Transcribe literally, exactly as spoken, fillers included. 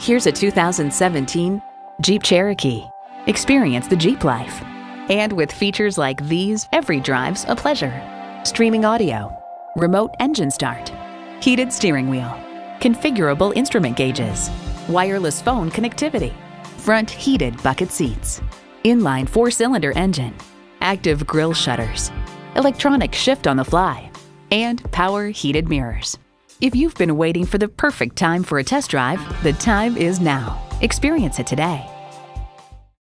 Here's a two thousand seventeen Jeep Cherokee. Experience the Jeep life. And with features like these, every drive's a pleasure. Streaming audio, remote engine start, heated steering wheel, configurable instrument gauges, wireless phone connectivity, front heated bucket seats, inline four-cylinder engine, active grille shutters, electronic shift on the fly, and power heated mirrors. If you've been waiting for the perfect time for a test drive, the time is now. Experience it today.